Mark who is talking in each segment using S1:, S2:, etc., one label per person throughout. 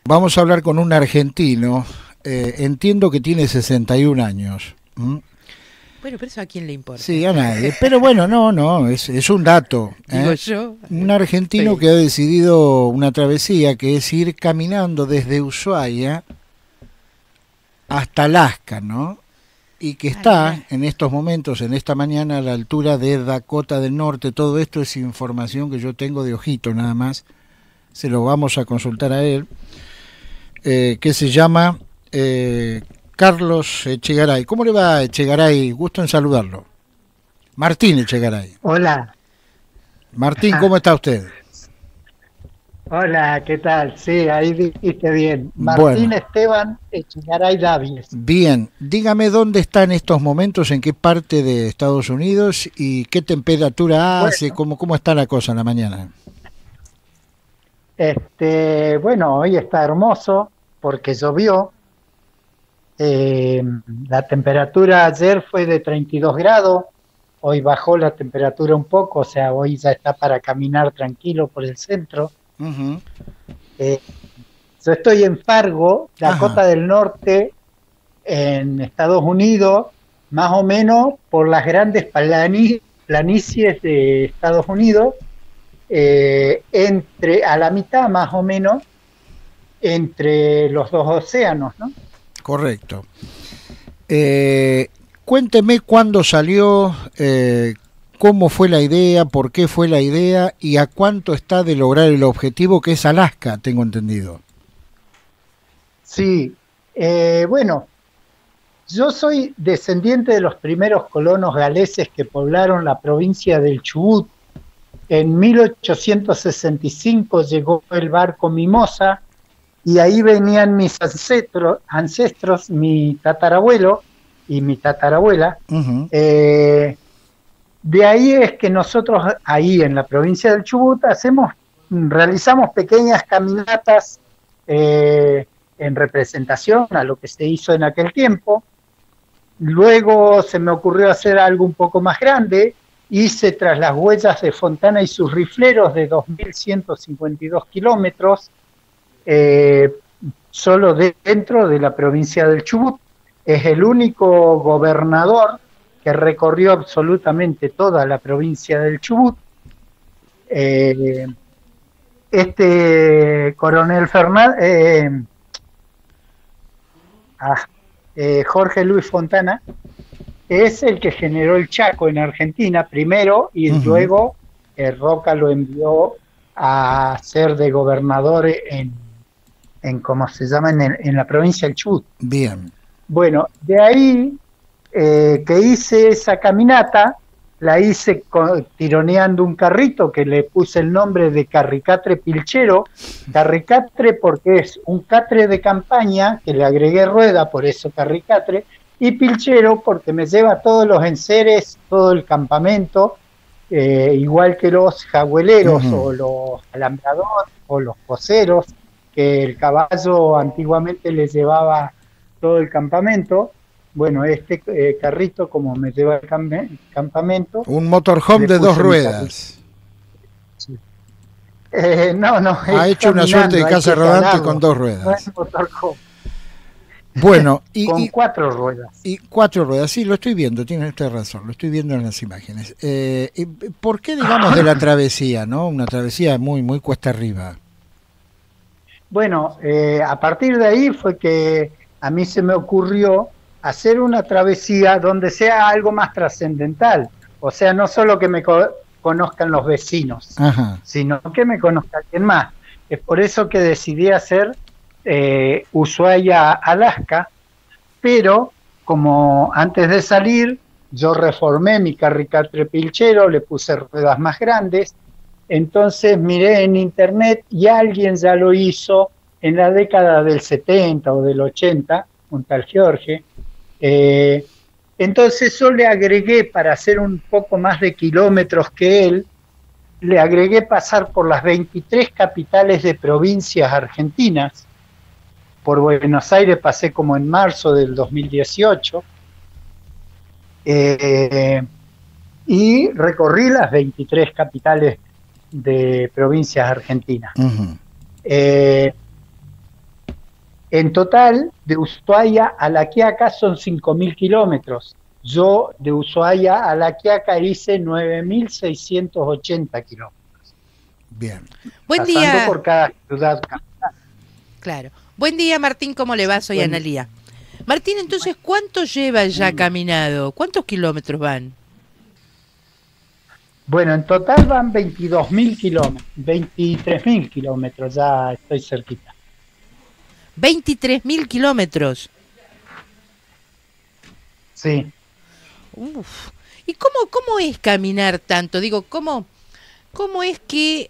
S1: Vamos a hablar con un argentino. Entiendo que tiene 61 años. ¿Mm?
S2: Bueno, pero eso a quién le importa.
S1: Sí, a nadie. Pero bueno, no, es un dato.
S2: Digo yo.
S1: Un argentino
S2: Sí.
S1: que ha decidido una travesía que es ir caminando desde Ushuaia hasta Alaska, ¿no? Y que
S2: Ay,
S1: está
S2: mirá.
S1: en estos momentos, en esta mañana, a la altura de Dakota del Norte. Todo esto es información que yo tengo de ojito nada más. Se lo vamos a consultar a él. Que se llama Carlos Echegaray. ¿Cómo le va, Echegaray? Gusto en saludarlo. Martín Echegaray.
S3: Hola,
S1: Martín, ¿cómo está usted?
S3: hola, ¿qué tal? Sí, ahí dijiste bien. Martín
S1: Bueno,
S3: Esteban Echegaray Davies.
S1: bien. Dígame dónde está en estos momentos, en qué parte de Estados Unidos y qué temperatura hace,
S3: Bueno,
S1: cómo está la cosa en la mañana.
S3: bueno, hoy está hermoso porque llovió. Eh, la temperatura ayer fue de 32 grados, hoy bajó la temperatura un poco, o sea, hoy ya está para caminar tranquilo por el centro.
S1: Ujú.
S3: Eh, yo estoy en Fargo,
S1: Ajá,
S3: Dakota del Norte, en Estados Unidos, más o menos por las grandes planicies de Estados Unidos, entre a la mitad más o menos entre los dos océanos, ¿no?
S1: correcto. Eh, Cuénteme cuándo salió, cómo fue la idea, por qué fue la idea y a cuánto está de lograr el objetivo que es Alaska, tengo entendido.
S3: Sí, bueno, yo soy descendiente de los primeros colonos galeses que poblaron la provincia del Chubut. En 1865 llegó el barco Mimosa y ahí venían mis ancestros, mi tatarabuelo y mi tatarabuela.
S1: Ujú.
S3: Eh, de ahí es que nosotros ahí en la provincia del Chubut realizamos pequeñas caminatas en representación a lo que se hizo en aquel tiempo. Luego se me ocurrió hacer algo un poco más grande. Hice tras las huellas de Fontana y sus rifleros de 2.152 kilómetros, eh, solo dentro de la provincia del Chubut. Es el único gobernador que recorrió absolutamente toda la provincia del Chubut. Eh, este coronel ah, Jorge Luis Fontana es el que generó el Chaco en Argentina primero y
S1: Ujú.
S3: luego Roca lo envió a ser de gobernador en ¿cómo se llama? En la provincia del Chubut.
S1: Bien.
S3: Bueno, de ahí que hice esa caminata, la hice tironeando un carrito que le puse el nombre de Carricatre Pilchero. Carricatre porque es un catre de campaña que le agregué rueda, por eso Carricatre, y Pilchero porque me lleva todos los enseres, todo el campamento, igual que los jagüeleros
S1: Ujú.
S3: o los alambradores o los poceros, que el caballo antiguamente les llevaba todo el campamento. Bueno, este carrito, como me lleva al campamento,
S1: Un motorhome
S3: le
S1: de dos
S3: puse mi carrito.
S1: ruedas.
S3: Sí. No, no,
S1: Ha
S3: es
S1: hecho una suerte
S3: caminando,
S1: de
S3: hay
S1: casa
S3: que
S1: rodante con
S3: escalarlo.
S1: dos
S3: No es
S1: ruedas.
S3: motorhome,
S1: Bueno,
S3: con cuatro ruedas.
S1: y cuatro ruedas, sí, lo estoy viendo, tiene usted razón, lo estoy viendo en las imágenes. ¿Por qué, digamos, de la travesía, no? Una travesía muy cuesta arriba.
S3: Bueno, a partir de ahí fue que a mí se me ocurrió hacer una travesía donde sea algo más trascendental. O sea, no solo que me conozcan los vecinos,
S1: Ajá.
S3: sino que me conozca alguien más. Es por eso que decidí hacer Ushuaia, Alaska, pero como antes de salir, yo reformé mi carricatre pilchero, le puse ruedas más grandes, entonces miré en internet y alguien ya lo hizo en la década del 70 o del 80, un tal Jorge. Eh, entonces yo le agregué, para hacer un poco más de kilómetros que él, le agregué pasar por las 23 capitales de provincias argentinas. Por Buenos Aires pasé como en marzo del 2018, eh, y recorrí las 23 capitales de provincias argentinas.
S1: Ujú.
S3: Eh, En total, de Ushuaia a La Quiaca son 5.000 kilómetros. Yo de Ushuaia a La Quiaca hice 9.680 kilómetros,
S1: Bien.
S2: Buen
S3: pasando
S2: día.
S3: por cada ciudad.
S2: Claro. Buen día, Martín, ¿cómo le va? Soy
S3: Buen-
S2: Analía. Martín, entonces, ¿cuánto lleva ya caminado? ¿Cuántos kilómetros van?
S3: Bueno, en total van 22.000 kilómetros, 23.000 kilómetros, ya estoy cerquita.
S2: 23.000 kilómetros.
S3: Sí.
S2: Uf. ¿Y cómo es caminar tanto? Digo, ¿cómo es que,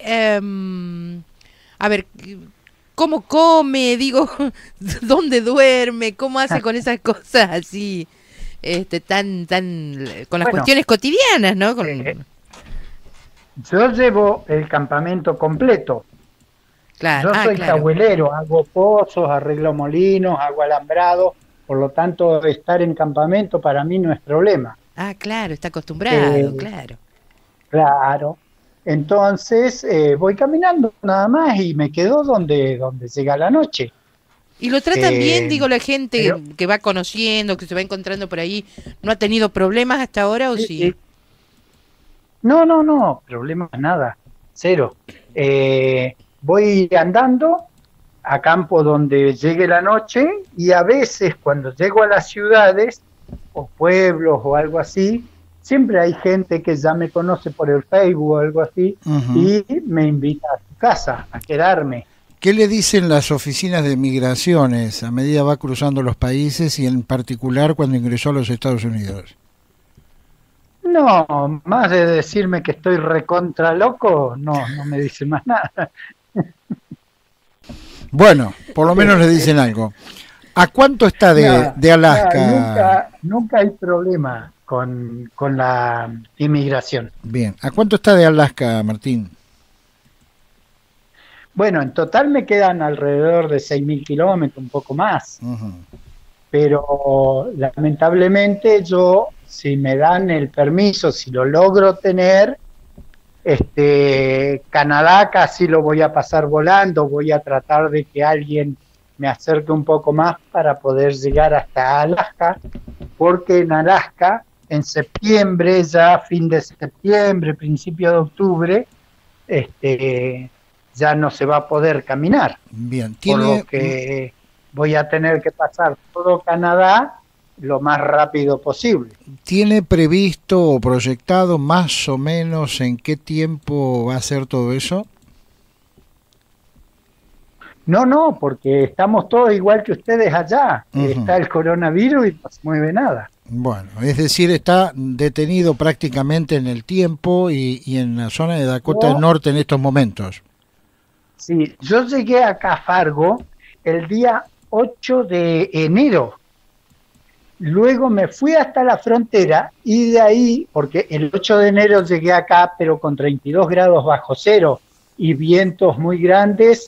S2: a ver, cómo come? Digo, ¿dónde duerme? ¿Cómo hace con esas cosas así, con las
S3: Bueno,
S2: cuestiones cotidianas, ¿no?
S3: eh, yo llevo el campamento completo.
S2: Claro,
S3: Yo soy
S2: claro.
S3: cahuelero, hago pozos, arreglo molinos, hago alambrado, por lo tanto estar en campamento para mí no es problema.
S2: Ah, claro, está acostumbrado,
S3: Eh,
S2: claro.
S3: claro. Entonces voy caminando nada más y me quedo donde llega la noche.
S2: Y lo tratan bien,
S3: Eh,
S2: digo, la gente
S3: pero
S2: que va conociendo, que se va encontrando por ahí, ¿no ha tenido problemas hasta ahora o
S3: sí,
S2: sí?
S3: sí. No, no, no, problemas nada, cero. Voy andando a campo donde llegue la noche y a veces cuando llego a las ciudades o pueblos o algo así, siempre hay gente que ya me conoce por el Facebook o algo así
S1: Ujú.
S3: y me invita a su casa a quedarme.
S1: ¿Qué le dicen las oficinas de migraciones a medida va cruzando los países y en particular cuando ingresó a los Estados Unidos?
S3: No, más de decirme que estoy recontra loco, no, no me dice más nada.
S1: Bueno, por lo menos le dicen algo. ¿A cuánto está
S3: No,
S1: de
S3: no,
S1: Alaska?
S3: nunca hay problema con la inmigración.
S1: Bien, ¿a cuánto está de Alaska, Martín?
S3: Bueno, en total me quedan alrededor de 6.000 kilómetros, un poco más,
S1: Ujú.
S3: pero lamentablemente yo, si me dan el permiso, si lo logro tener, Canadá casi lo voy a pasar volando, voy a tratar de que alguien me acerque un poco más para poder llegar hasta Alaska, porque en Alaska, en septiembre, ya fin de septiembre, principio de octubre, este, ya no se va a poder caminar,
S1: Bien,
S3: por lo
S1: ¿tiene,
S3: que voy a tener que pasar todo Canadá lo más rápido posible.
S1: ¿tiene previsto o proyectado más o menos en qué tiempo va a ser todo eso?
S3: No, no, porque estamos todos igual que ustedes allá.
S1: Ujú.
S3: Está el coronavirus y no se mueve nada.
S1: Bueno, es decir, está detenido prácticamente en el tiempo y en la zona de Dakota del
S3: Yo,
S1: Norte en estos momentos.
S3: sí, yo llegué acá a Fargo el día 8 de enero. Luego me fui hasta la frontera y de ahí, porque el 8 de enero llegué acá, pero con 32 grados bajo cero y vientos muy grandes,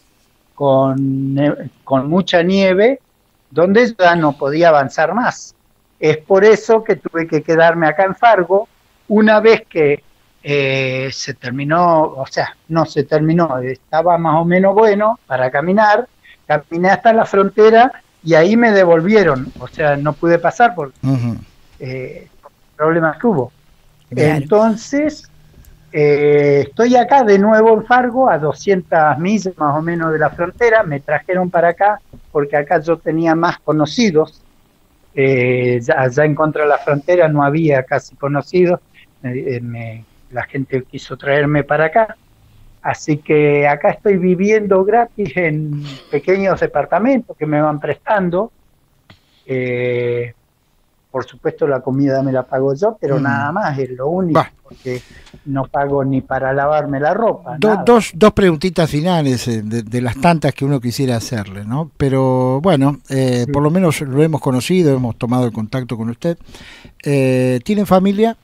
S3: con mucha nieve, donde ya no podía avanzar más. Es por eso que tuve que quedarme acá en Fargo. Una vez que se terminó, o sea, no se terminó, estaba más o menos bueno para caminar, caminé hasta la frontera y ahí me devolvieron, o sea, no pude pasar por
S1: Ujú.
S3: problemas que hubo.
S2: Claro.
S3: Entonces, estoy acá de nuevo en Fargo, a 200 millas más o menos de la frontera. Me trajeron para acá porque acá yo tenía más conocidos. Allá en contra de la frontera no había casi conocidos. La gente quiso traerme para acá. Así que acá estoy viviendo gratis en pequeños departamentos que me van prestando. Eh, por supuesto la comida me la pago yo, pero nada
S1: Mm.
S3: más, es lo único,
S1: Va,
S3: porque no pago ni para lavarme la ropa, nada.
S1: dos preguntitas finales de las tantas que uno quisiera hacerle, ¿no? Pero bueno, por
S3: Sí,
S1: lo menos lo hemos conocido, hemos tomado el contacto con usted. ¿Tiene familia?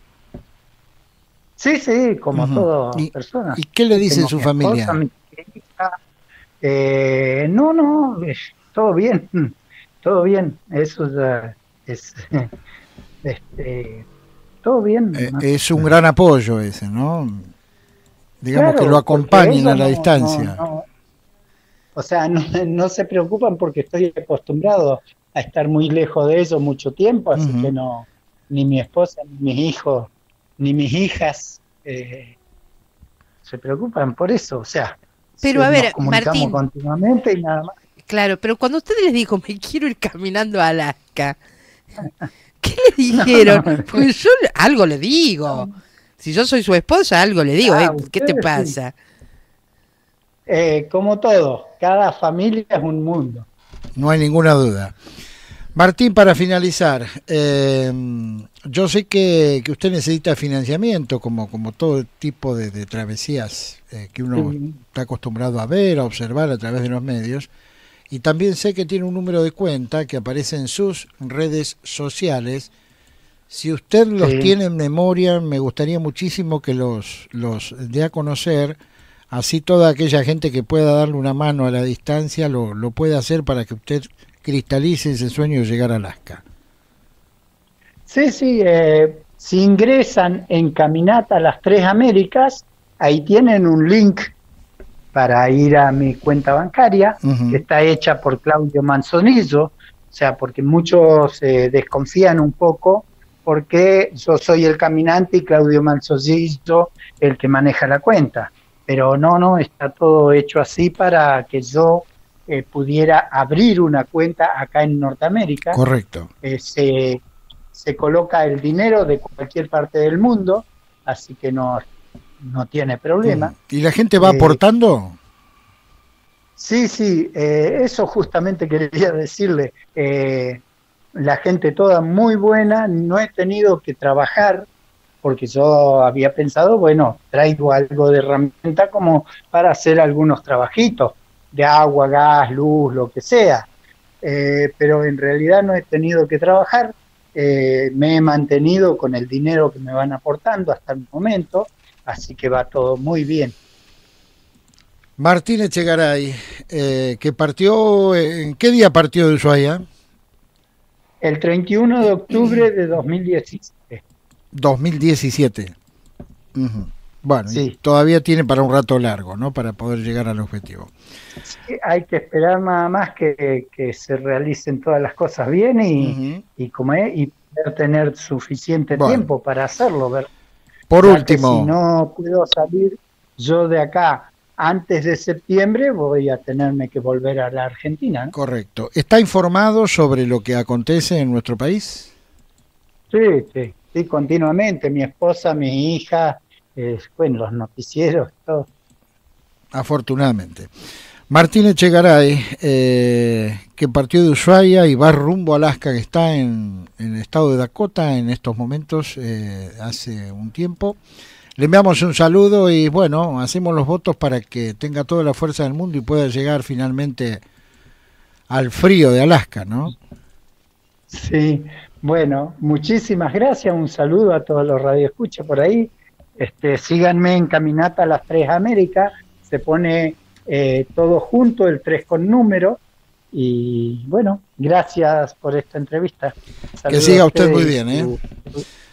S3: sí, sí, como
S1: Ujú.
S3: toda persona.
S1: ¿Y qué le dice
S3: Tengo
S1: su
S3: mi esposa,
S1: familia?
S3: mi hija. No, no, todo bien, todo bien. Eso ya es, este, todo bien.
S1: Es un gran apoyo ese, ¿no? Digamos que lo
S3: Claro, porque
S1: acompañen a
S3: ellos
S1: la distancia.
S3: O sea, no, no se preocupan porque estoy acostumbrado a estar muy lejos de ellos mucho tiempo, así que
S1: Ujú.
S3: no, ni mi esposa, ni mis hijos, ni mis hijas se preocupan por eso. O sea,
S2: Pero a
S3: nos
S2: ver,
S3: comunicamos
S2: Martín,
S3: continuamente y nada más.
S2: claro, pero cuando usted les dijo, me quiero ir caminando a Alaska, ¿qué le
S3: No,
S2: dijeron?
S3: no,
S2: Porque yo algo le digo.
S3: no.
S2: Si yo soy su esposa, algo le digo. ¿Qué te
S3: Ustedes sí.
S2: pasa?
S3: Como todo, cada familia es un mundo.
S1: No hay ninguna duda. Martín, para finalizar, yo sé que usted necesita financiamiento, como todo tipo de travesías que uno
S3: Sí,
S1: está acostumbrado a ver, a observar a través de los medios, y también sé que tiene un número de cuenta que aparece en sus redes sociales. Si usted los
S3: sí.
S1: tiene en memoria, me gustaría muchísimo que los dé a conocer, así toda aquella gente que pueda darle una mano a la distancia lo puede hacer para que usted cristalice ese sueño de llegar a Alaska.
S3: Sí, sí, si ingresan en Caminata a las Tres Américas, ahí tienen un link para ir a mi cuenta bancaria, que
S1: Ujú.
S3: está hecha por Claudio Manzonillo, o sea, porque muchos desconfían un poco porque yo soy el caminante y Claudio Manzonillo el que maneja la cuenta. Pero no, no, está todo hecho así para que yo pudiera abrir una cuenta acá en Norteamérica.
S1: Correcto.
S3: Se coloca el dinero de cualquier parte del mundo, así que no, no tiene
S1: Ujú.
S3: problema.
S1: ¿Y la gente va
S3: Eh,
S1: aportando?
S3: sí, sí, eso justamente quería decirle. La gente toda muy buena, no he tenido que trabajar porque yo había pensado, bueno, traigo algo de herramienta como para hacer algunos trabajitos de agua, gas, luz, lo que sea. Pero en realidad no he tenido que trabajar, me he mantenido con el dinero que me van aportando hasta el momento, así que va todo muy bien.
S1: Martín Echegaray, que partió, ¿en qué día partió de Ushuaia?
S3: El 31 de octubre de 2017,
S1: 2017. Ujú. Bueno, y
S3: sí,
S1: todavía tiene para un rato largo, ¿no? Para poder llegar al objetivo.
S3: sí, hay que esperar nada más que se realicen todas las cosas bien
S1: Ujú.
S3: y, como es, y poder tener suficiente
S1: Bueno,
S3: tiempo para hacerlo, ¿verdad?
S1: por
S3: Ya que si
S1: último,
S3: no puedo salir yo de acá antes de septiembre, voy a tenerme que volver a la Argentina, ¿no?
S1: correcto. ¿Está informado sobre lo que acontece en nuestro país?
S3: Sí, sí, sí, continuamente. Mi esposa, mi hija, bueno, los noticieros, todo.
S1: Afortunadamente. Martín Echegaray, que partió de Ushuaia y va rumbo a Alaska, que está en el estado de Dakota en estos momentos, hace un tiempo. Le enviamos un saludo y bueno, hacemos los votos para que tenga toda la fuerza del mundo y pueda llegar finalmente al frío de Alaska, ¿no?
S3: Sí, bueno, muchísimas gracias. Un saludo a todos los radioescuchas por ahí. Síganme en Caminata a las Tres Américas. Se pone todo junto, el 3 con número. Y bueno, gracias por esta entrevista.
S1: Que
S3: Saludos a
S1: siga usted muy
S3: ustedes y
S1: bien, ¿eh?
S3: su